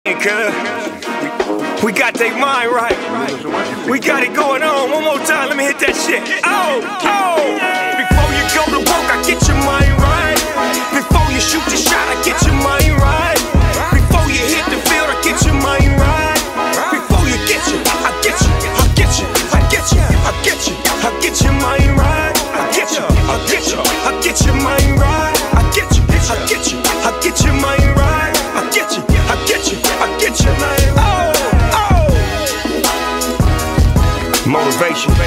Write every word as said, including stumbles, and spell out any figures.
We got their mind right. We got it going on. One more time, let me hit that shit. Oh, oh. Before you go to work, I get your mind right. Before you shoot your shot, I get your mind right. Before you hit the field, I get your mind right. Before you get you, I get you, I get you, I get you, I get you, I get your mind right. I get you, I get you, I get your mind right. I get you, I get you, I get your mind right. I get you, I get you, I get your mind right. Oh, oh. Motivation.